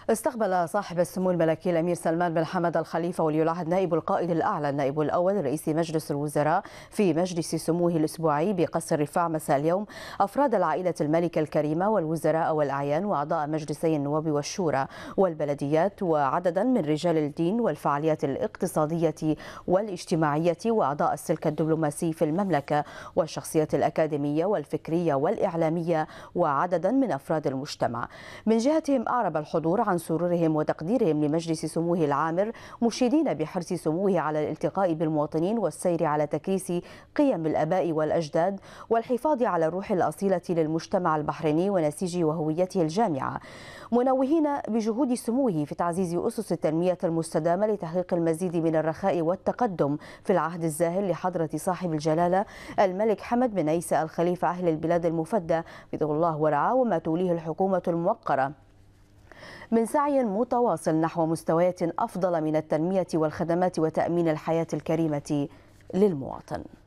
استقبل صاحب السمو الملكي الأمير سلمان بن حمد الخليفة ولي العهد نائب القائد الأعلى النائب الأول لرئيس مجلس الوزراء في مجلس سموه الأسبوعي بقصر رفاع مساء اليوم أفراد العائلة الملكة الكريمة والوزراء والأعيان وأعضاء مجلسي النواب والشورى والبلديات وعددا من رجال الدين والفعاليات الاقتصادية والاجتماعية وأعضاء السلك الدبلوماسي في المملكة والشخصيات الأكاديمية والفكرية والإعلامية وعددا من أفراد المجتمع. من جهتهم أعرب الحضور عن سرورهم وتقديرهم لمجلس سموه العامر، مشيدين بحرص سموه على الالتقاء بالمواطنين والسير على تكريس قيم الآباء والأجداد والحفاظ على الروح الأصيلة للمجتمع البحريني ونسيج وهويته الجامعة، منوهين بجهود سموه في تعزيز أسس التنمية المستدامة لتحقيق المزيد من الرخاء والتقدم في العهد الزاهر لحضرة صاحب الجلالة الملك حمد بن عيسى الخليفة أهل البلاد المفدى بإذن الله ورعاه، وما توليه الحكومة الموقرة من سعي متواصل نحو مستويات أفضل من التنمية والخدمات وتأمين الحياة الكريمة للمواطن.